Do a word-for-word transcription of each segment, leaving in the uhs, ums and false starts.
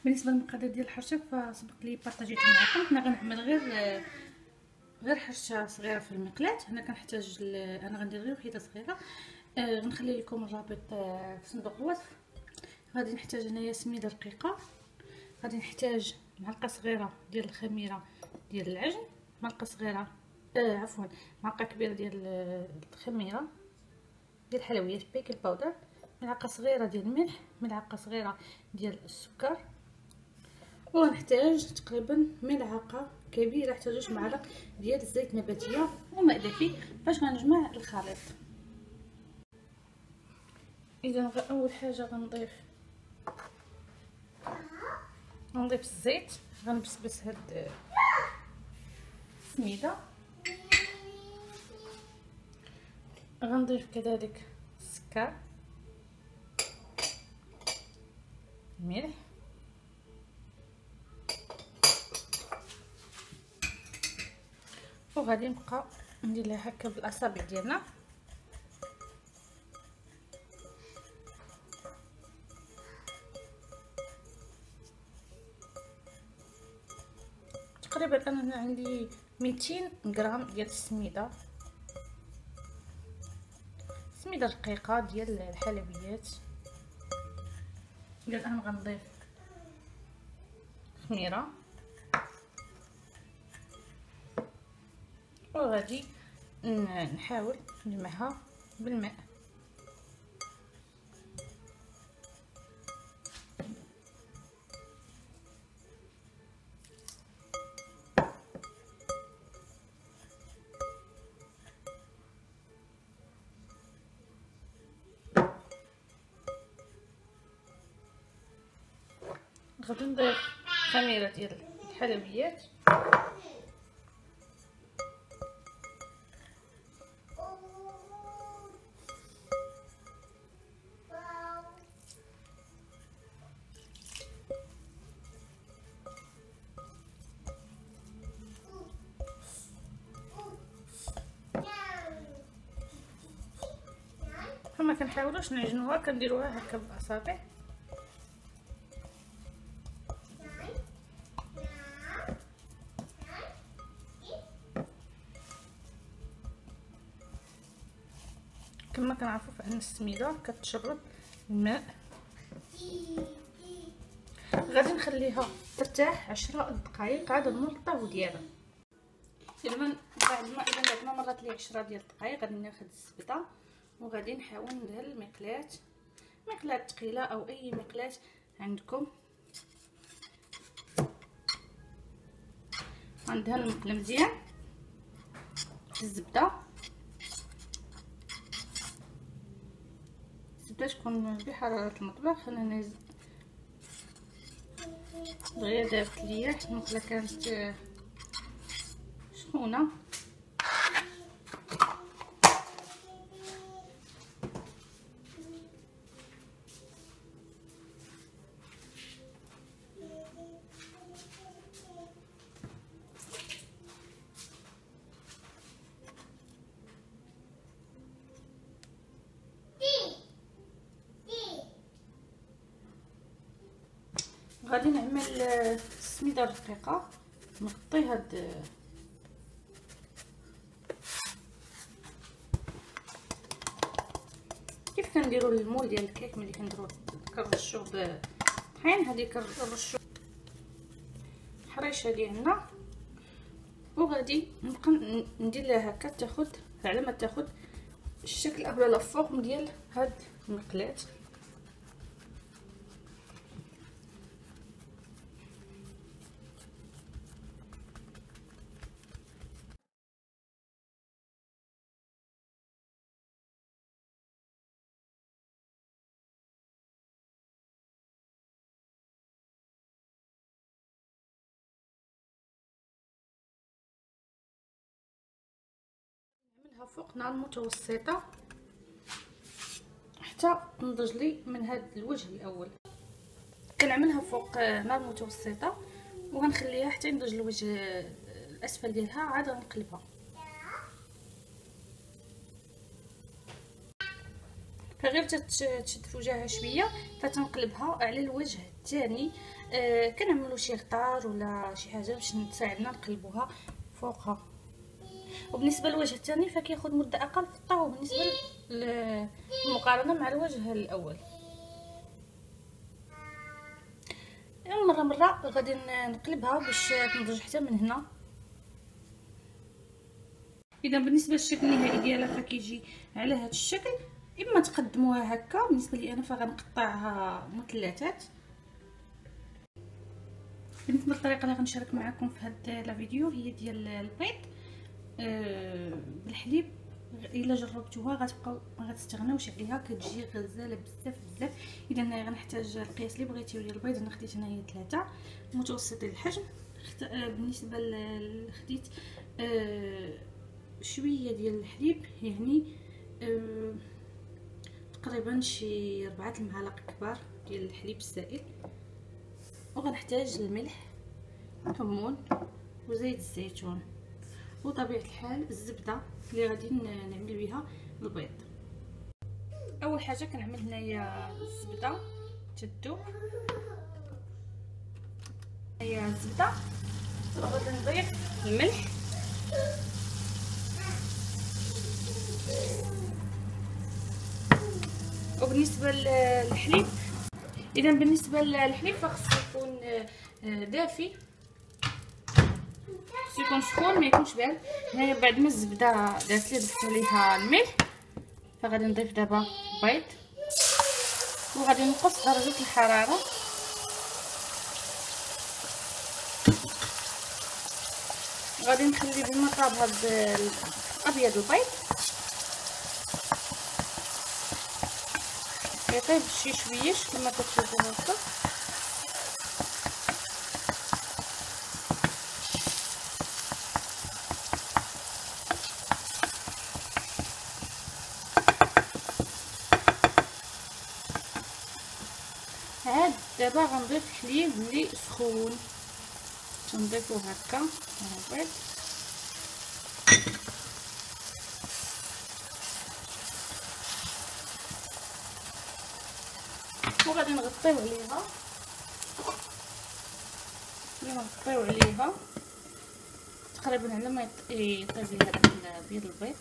بالنسبه للمقادير ديال الحرشه فسبق لي بارطاجيت معكم. حنا غنعمل غير غير حرشه صغيره في المقلاة. هنا كنحتاج انا غندير غير وحده صغيره. آه غنخلي لكم الرابط آه في صندوق الوصف. غادي نحتاج هنايا سميده رقيقه، غادي نحتاج معلقه صغيره ديال الخميره ديال العجن، معلقه صغيره آه عفوا معلقه كبيره ديال الخميره ديال الحلويات بيكل باودر، ملعقه صغيره ديال الملح، ملعقه صغيره ديال السكر، ونحتاج تقريبا ملعقه كبيره حتى جوج معالق ديال الزيت نباتيه وماء دافي باش غنجمع الخليط. اذا اول حاجه غنضيف غنضيف الزيت، غنبسبس هاد السميده، غنضيف كذلك السكر، الملح، وغادي نبقى ندير لها هكا بالاصابع ديالنا. تقريبا انا عندي ميتين غرام ديال السميده، سميده رقيقه ديال الحلويات. الان غنضيف خميره وغادي نحاول نجمعها بالماء. غادي نضيف خميره ديال الحلويات، فما كنحاولوش نعجنوها، كنديروها هكا بالاصابع. كما كنعرفوا فان السميده كتشرب الماء. غادي نخليها ترتاح عشرة دقائق عاد نمر الطهو ديالها. اذا بعد ما اذا بعد ما مرات لي عشرة ديال الدقائق غادي ناخذ الزبده وغادي نحاول ندهن المقلاة، مقلاة ثقيله او اي مقلاة عندكم. غندهن المقله مزيان بالزبده، الزبده تكون بحراره المطبخ. انا دغيا دابت ليا حيت المقله كانت سخونه. غادي نعمل السميده الرقيقه، نغطي هاد كيف كنديروا المول ديال الكيك ملي كنديروا كنرشوه بالطحين. هذه كنرشوا الحريشه ديالنا وغادي نبقى ندير لها هكا تاخذ على ما تاخذ الشكل اولا لا فورم ديال هاد المقلاة. نعملها فوق نار متوسطه حتى تنضج لي من هذا الوجه الاول. كنعملها فوق نار متوسطه وغنخليها حتى ينضج الوجه الاسفل ديالها، عاد غنقلبها. فغير تشد في وجهها شويه فتنقلبها على الوجه الثاني آه كنعملوا شي غطار ولا شي حاجه باش تساعدنا نقلبوها فوقها. وبالنسبه للوجه الثاني فكياخذ مده اقل في الطهو بالنسبه للمقارنه مع الوجه الاول. يعني مره مره غادي نقلبها باش تنضج حتى من هنا. اذا بالنسبه للشكل النهائي ديالها فكيجي على هذا الشكل. اما تقدموها هكا، بالنسبه لي انا فغنقطعها مثلثات. بالنسبه للطريقه اللي غنشارك معكم في هذا الفيديو هي ديال البيض أه بالحليب. الا جربتوها غتبقاو ما غتستغناوش عليها، كتجي غزاله بزاف بزاف. اذا غنحتاج القياس اللي بغيتيو ديال البيض. انا خديت هنايا ثلاثة متوسطي الحجم. أه بالنسبه خديت أه شويه ديال الحليب، يعني أه تقريبا شي ربعة المعالق كبار ديال الحليب السائل. وغنحتاج الملح، كمون، وزيت الزيتون، وطبيعه الحال الزبده اللي غادي نعمل بها البيض. اول حاجه كنعمل هنايا الزبده تذوب. هي الزبده غادي نضيف الملح، وبالنسبه للحليب اذا بالنسبه للحليب فخصو يكون دافي، خصو يكون سخون ما يكونش بارد. هنايا بعد ما الزبده دازت لي ضفت عليها الملح، فغادي نضيف دابا البيض وغادي نقص درجه الحراره. غادي نخلي بالمطاب هذا ابيض البيض يطيب شي شويش كما كتشوفوا هكا. عاد دابا غنضيف حليب اللي سخون، تنضيفو هكا البيض وغادي نغطيو عليها. نغطيو عليها تقريبا على ما يطيب لي هذا بيض البيض.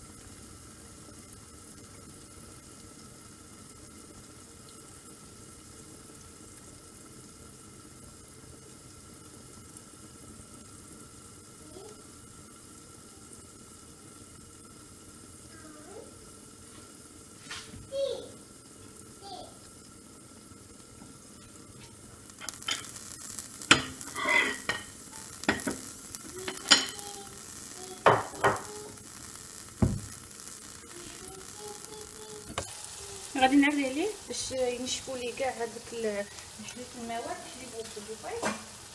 غادي نعري عليه باش ينشفوا لي كاع هذاك الحليب المواد الحليب والبيض،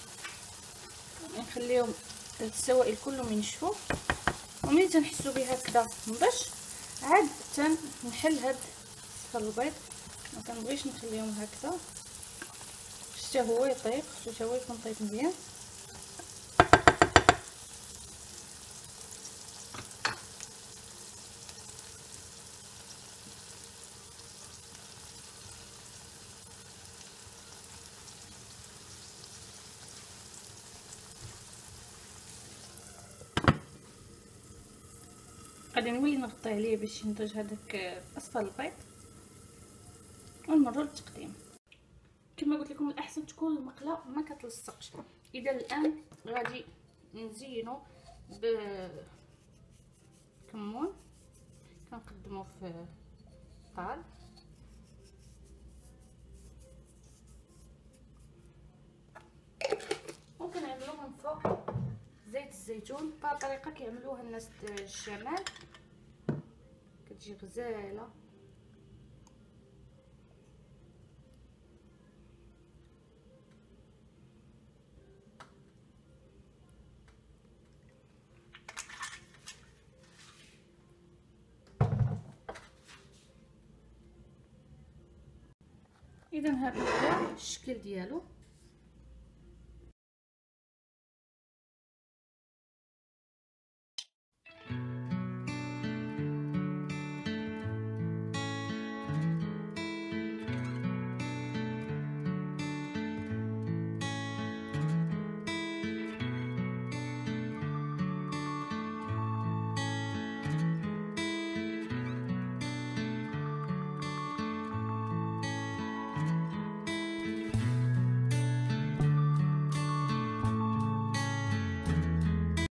نخليهم السوائل كلهم ينشفوا. وملي تنحسوا به هكذا نضج عاد تنحل هاد صفر البيض. ما كنبغيش نخليهم هكذا حتى هو يطيب، حتى هو يكون طيب مزيان. غادي نولي نغطي عليه باش ينضج هذاك اصفر البيض ونمروا للتقديم. كما قلت لكم الاحسن تكون المقله ما كتلصقش. اذا الان غادي نزينو بكمون كنقدموه في طال، ممكن نعملوه من فوق زيت الزيتون بهذه الطريقه كيعملوها الناس الشمال، كتجي غزاله. اذا هذا هو الشكل ديالو.